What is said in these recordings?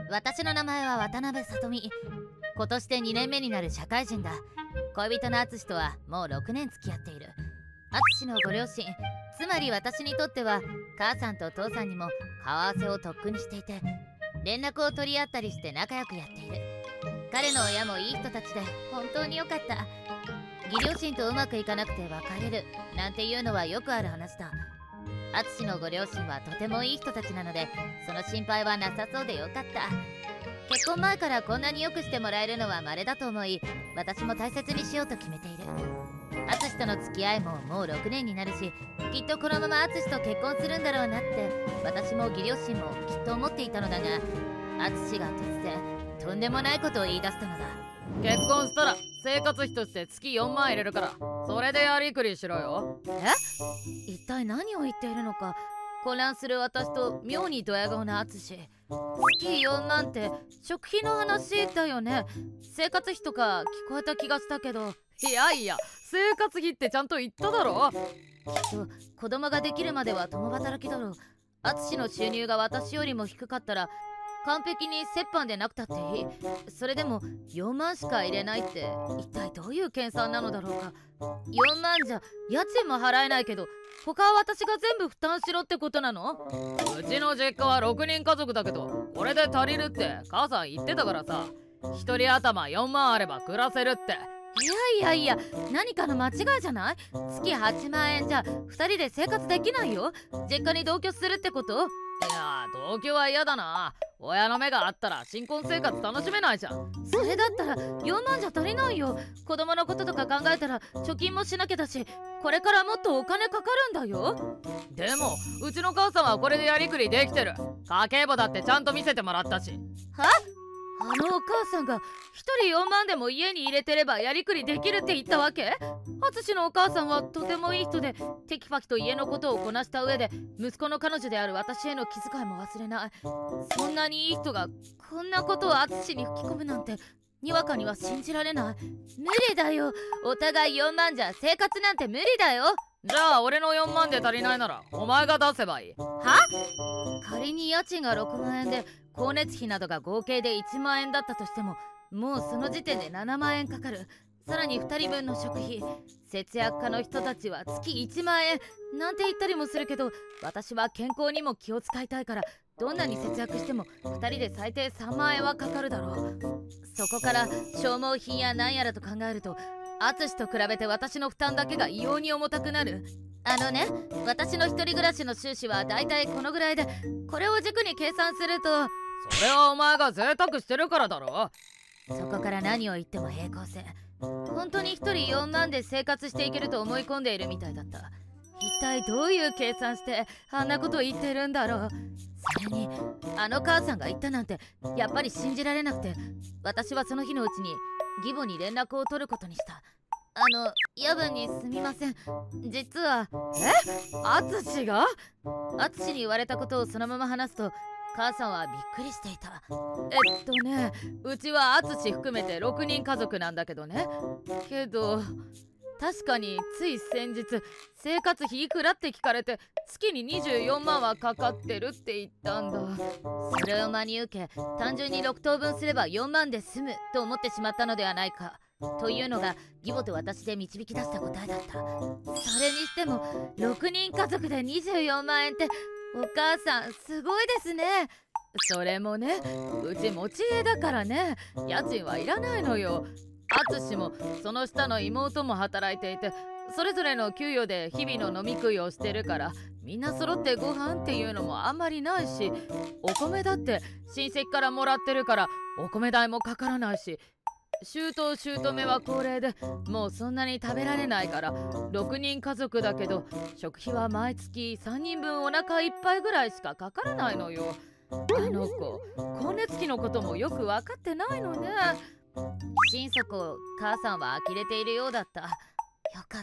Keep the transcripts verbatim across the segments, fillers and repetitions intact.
私の名前は渡辺さとみ。今年でにねんめになる社会人だ。恋人の淳とはもうろくねん付き合っている。淳のご両親、つまり私にとっては母さんと父さんにも顔合わせをとっくにしていて、連絡を取り合ったりして仲良くやっている。彼の親もいい人たちで本当に良かった。義両親とうまくいかなくて別れるなんていうのはよくある話だ。淳のご両親はとてもいい人たちなので、その心配はなさそうでよかった。結婚前からこんなによくしてもらえるのは稀だと思い、私も大切にしようと決めている。淳との付き合いももうろくねんになるし、きっとこのまま淳と結婚するんだろうなって私も義両親もきっと思っていたのだが、淳が突然とんでもないことを言い出したのだ。 結婚したら生活費として月よんまん入れるから、それでやりくりしろよ。 え？一体何を言っているのか混乱する私と妙にドヤ顔な淳。月よんまんって食費の話だよね。生活費とか聞こえた気がしたけど。 いやいや、生活費ってちゃんと言っただろ。 きっと子供ができるまでは共働きだろう。淳の収入が私よりも低かったら完璧に折半でなくたっていい。それでもよんまんしか入れないって一体どういう計算なのだろうか。よんまんじゃ家賃も払えないけど、他は私が全部負担しろってことなの？ うちの実家はろくにん家族だけど、これで足りるって母さん言ってたからさ。一人頭よんまんあれば暮らせるって。 いやいやいや、何かの間違いじゃない？月はちまんえんじゃふたりで生活できないよ。実家に同居するってこと？ いやー、同居は嫌だな。親の目があったら新婚生活楽しめないじゃん。 それだったらよんまんじゃ足りないよ。子供のこととか考えたら貯金もしなきゃだし、これからもっとお金かかるんだよ。 でもうちの母さんはこれでやりくりできてる。家計簿だってちゃんと見せてもらったし。 は？あのお母さんがひとりよんまんでも家に入れてればやりくりできるって言ったわけ？淳のお母さんはとてもいい人で、テキパキと家のことをこなした上で息子の彼女である私への気遣いも忘れない。そんなにいい人がこんなことを淳に吹き込むなんてにわかには信じられない。無理だよ。お互いよんまんじゃ生活なんて無理だよ。 じゃあ俺のよんまんで足りないならお前が出せばいい。 は？仮に家賃がろくまんえんで光熱費などが合計でいちまんえんだったとしても、もうその時点でななまんえんかかる。さらにふたりぶんの食費。節約家の人たちは月いちまんえんなんて言ったりもするけど、私は健康にも気を使いたいから、どんなに節約してもふたりで最低さんまんえんはかかるだろう。そこから消耗品や何やらと考えると、淳と比べて私の負担だけが異様に重たくなる。あのね、私の一人暮らしの収支はだいたいこのぐらいで、これを軸に計算すると。 それはお前が贅沢してるからだろ。 そこから何を言っても平行線。本当に一人よんまんで生活していけると思い込んでいるみたいだった。一体どういう計算してあんなこと言ってるんだろう。それにあの母さんが言ったなんてやっぱり信じられなくて、私はその日のうちに義母に連絡を取ることにした。あの夜分にすみません。実は。 え？淳が？ 淳に言われたことをそのまま話すと、母さんはびっくりしていた。 えっとね、うちは淳含めてろくにん家族なんだけどね。けど確かについ先日生活費いくらって聞かれて、月ににじゅうよんまんはかかってるって言ったんだ。 それを真に受け、単純にろくとうぶんすればよんまんで済むと思ってしまったのではないかというのが義母と私で導き出した答えだった。それにしてもろくにん家族でにじゅうよんまんえんってお母さんすごいですね。 それもね、うち持ち家だからね、家賃はいらないのよ。淳もその下の妹も働いていて、それぞれの給与で日々の飲み食いをしてるから、みんな揃ってご飯っていうのもあんまりないし、お米だって親戚からもらってるからお米代もかからないし、姑姑は高齢でもうそんなに食べられないから、ろくにん家族だけど食費は毎月さんにんぶんお腹いっぱいぐらいしかかからないのよ。あの子光熱費のこともよく分かってないのね。 心底母さんは呆れているようだった。よかった、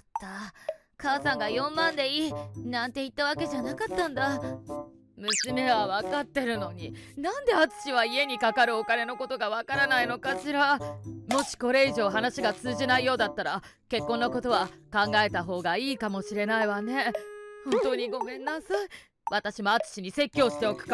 母さんがよんまんでいいなんて言ったわけじゃなかったんだ。 娘は分かってるのに、なんで淳は家にかかるお金のことが分からないのかしら。もしこれ以上話が通じないようだったら結婚のことは考えた方がいいかもしれないわね。本当にごめんなさい。私も淳に説教しておくから。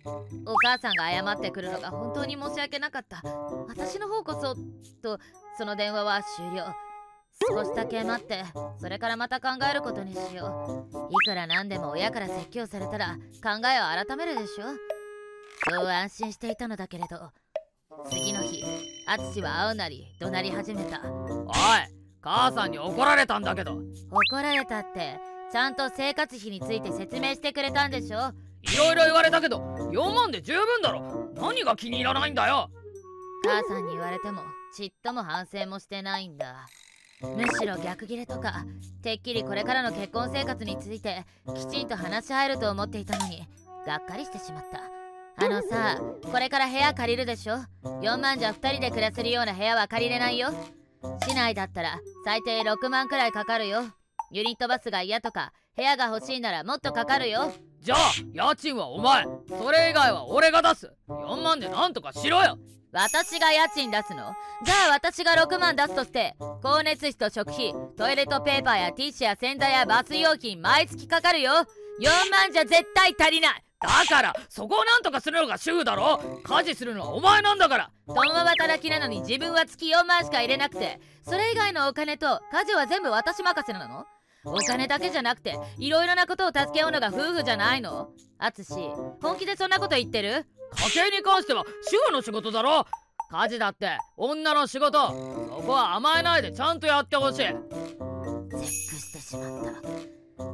お母さんが謝ってくるのが本当に申し訳なかった。私の方こそと。その電話は終了。少しだけ待って、それからまた考えることにしよう。いくらなんでも親から説教されたら考えを改めるでしょ。そう安心していたのだけれど、次の日淳は会うなり怒鳴り始めた。 おい、母さんに怒られたんだけど。 怒られたってちゃんと生活費について説明してくれたんでしょ。 いろいろ言われたけどよんまんで十分だろ。何が気に入らないんだよ。 母さんに言われてもちっとも反省もしてないんだ。むしろ逆ギレとか、てっきりこれからの結婚生活についてきちんと話し合えると思っていたのに、がっかりしてしまった。あのさ、これから部屋借りるでしょ。よんまんじゃふたりで暮らせるような部屋は借りれないよ。市内だったら最低ろくまんくらいかかるよ。ユニットバスが嫌とか部屋が欲しいならもっとかかるよ。 じゃあ家賃はお前、それ以外は俺が出す。よんまんでなんとかしろよ。 私が家賃出すの？じゃあ私がろくまん出すとして、光熱費と食費、トイレットペーパーやティッシュや洗剤やバス用品毎月かかるよ。よんまんじゃ絶対足りない。 だからそこをなんとかするのが主婦だろ。家事するのはお前なんだから。 共働きなのに自分は月よんまんしか入れなくて、それ以外のお金と家事は全部私任せなの？お金だけじゃなくていろいろなことを助け合うのが夫婦じゃないの？淳、本気でそんなこと言ってる？ 家計に関しては主婦の仕事だろ。家事だって女の仕事。そこは甘えないでちゃんとやってほしい。絶句してしまった。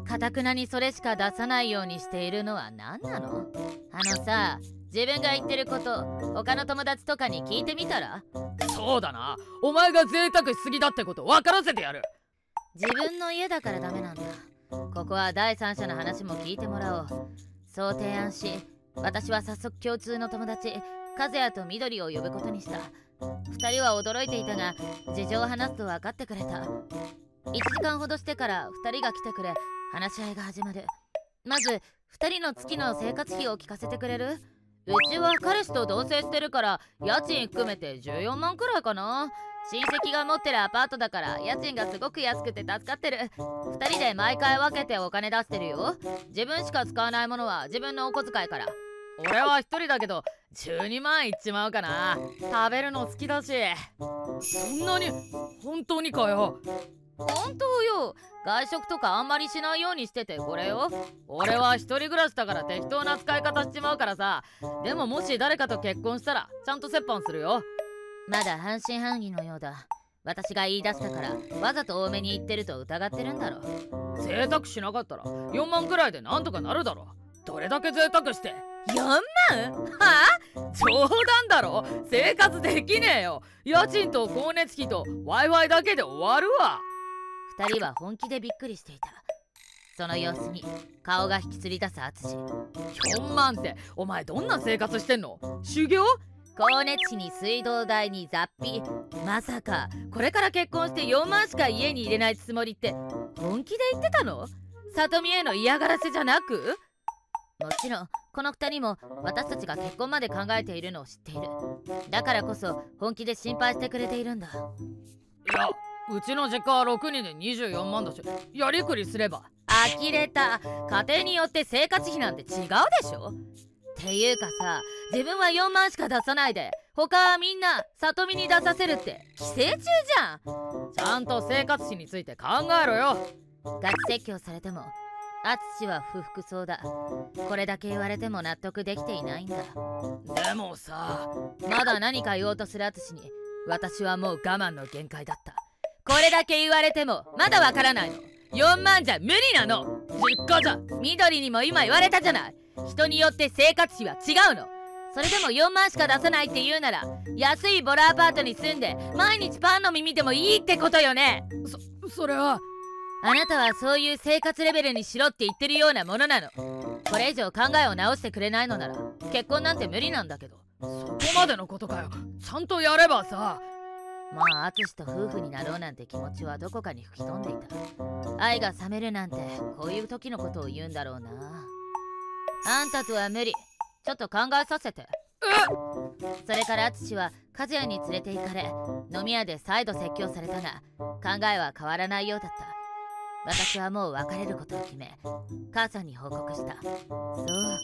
かたくなにそれしか出さないようにしているのは何なの？あのさ、自分が言ってること他の友達とかに聞いてみたら？ そうだな、お前が贅沢しすぎだってこと分からせてやる。 自分の家だからダメなんだ。ここは第三者の話も聞いてもらおう。そう提案し、私は早速共通の友達和也と緑を呼ぶことにした。ふたりは驚いていたが、事情を話すと分かってくれた。いちじかんほどしてからふたりが来てくれ、話し合いが始まる。まずふたりの月の生活費を聞かせてくれる？うちは彼氏と同棲してるから家賃含めてじゅうよんまんくらいかな。親戚が持ってるアパートだから家賃がすごく安くて助かってる。ふたりで毎回分けてお金出してるよ。自分しか使わないものは自分のお小遣いから。 俺は一人だけどじゅうにまんいっちまうかな。食べるの好きだし。そんなに本当にかよ。 本当よ。外食とかあんまりしないようにしててこれよ。 俺は一人暮らしだから適当な使い方しちまうからさ。でももし誰かと結婚したらちゃんと折半するよ。 まだ半信半疑のようだ。私が言い出したからわざと多めに言ってると疑ってるんだろう。贅沢しなかったらよんまんくらいでなんとかなるだろ。どれだけ贅沢して。 よんまん？はあ？冗談だろ。生活できねえよ。家賃と光熱費と Wi-Fi だけで終わるわ。 ふたりは本気でびっくりしていた。その様子に顔が引きつり出す淳。 よんまんってお前どんな生活してんの？修行？ 光熱費に水道代に雑費。まさかこれから結婚してよんまんしか家に入れないつもりって本気で言ってたの？里見への嫌がらせじゃなく？もちろんこのふたりも私たちが結婚まで考えているのを知っている。だからこそ本気で心配してくれているんだ。 いや、うちの実家はろくにんでにじゅうよんまんだし、やりくりすれば。 呆れた。家庭によって生活費なんて違うでしょ。っていうかさ、自分はよんまんしか出さないで他はみんな里見に出させるって寄生虫じゃん。 ちゃんと生活費について考えろよ。 ガチ説教されても淳は不服そうだ。これだけ言われても納得できていないんだ。 でもさ、 まだ何か言おうとする淳に私はもう我慢の限界だった。これだけ言われてもまだわからないの？よんまんじゃ無理なの。 実家じゃ。 緑にも今言われたじゃない。人によって生活費は違うの。それでもよんまんしか出さないって言うなら安いボロアパートに住んで毎日パンの耳でもいいってことよね。 そ、それは。 あなたはそういう生活レベルにしろって言ってるようなものなの。これ以上考えを直してくれないのなら結婚なんて無理なんだけど。 そこまでのことかよ。ちゃんとやればさ。 まあ淳と夫婦になろうなんて気持ちはどこかに吹き飛んでいた。愛が冷めるなんてこういう時のことを言うんだろうな。あんたとは無理。ちょっと考えさせて。それから淳は和也に連れて行かれ飲み屋で再度説教されたが考えは変わらないようだった。私はもう別れることを決め母さんに報告した。そう、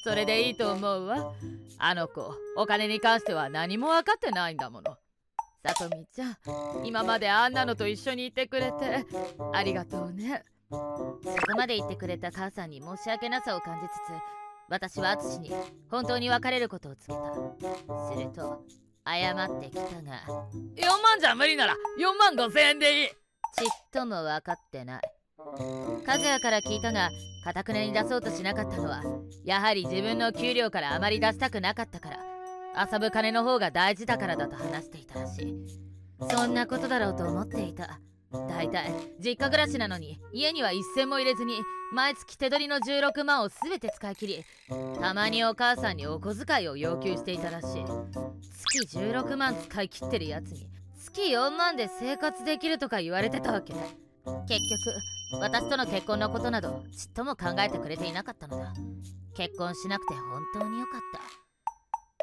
それでいいと思うわ。あの子お金に関しては何も分かってないんだもの。さとみちゃん、今まであんなのと一緒にいてくれてありがとうね。 そこまで言ってくれた母さんに申し訳なさを感じつつ、私は淳に本当に別れることを告げた。すると謝ってきたが、 よんまんじゃ無理ならよんまんごせんえんでいい。 ちっとも分かってない。和也から聞いたが、かたくなに出そうとしなかったのはやはり自分の給料からあまり出したくなかったから、遊ぶ金の方が大事だからだと話していたらしい。そんなことだろうと思っていた。だいたい実家暮らしなのに家には一銭も入れずに毎月手取りのじゅうろくまんを全て使い切り、たまにお母さんにお小遣いを要求していたらしい。月じゅうろくまん使い切ってるやつに月よんまんで生活できるとか言われてたわけ。結局私との結婚のことなどちっとも考えてくれていなかったのだ。結婚しなくて本当によかった。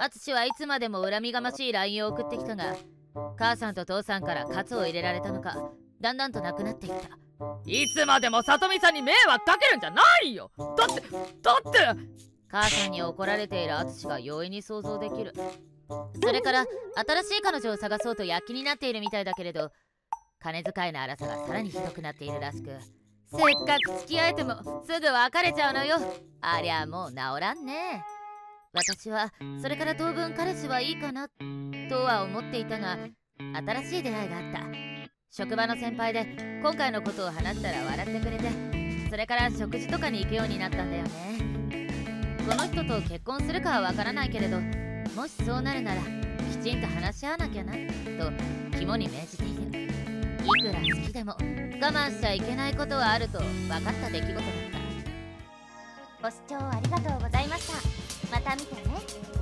淳はいつまでも恨みがましい ライン を送ってきたが、母さんと父さんから喝を入れられたのか、だんだんとなくなっていった。 いつまでもさとみさんに迷惑かけるんじゃないよ。だってだって母さんに怒られている淳が容易に想像できる。それから新しい彼女を探そうと躍起になっているみたいだけれど、金遣いの荒さがさらにひどくなっているらしく、せっかく付き合えてもすぐ別れちゃうのよ。ありゃもう治らんね。私はそれから当分彼氏はいいかなとは思っていたが、新しい出会いがあった。職場の先輩で今回のことを話したら笑ってくれて、それから食事とかに行くようになったんだよね。この人と結婚するかはわからないけれど、もしそうなるならきちんと話し合わなきゃなと肝に銘じている。いくら好きでも我慢しちゃいけないことはあると分かった出来事だった。 ご視聴ありがとうございました。また見てね。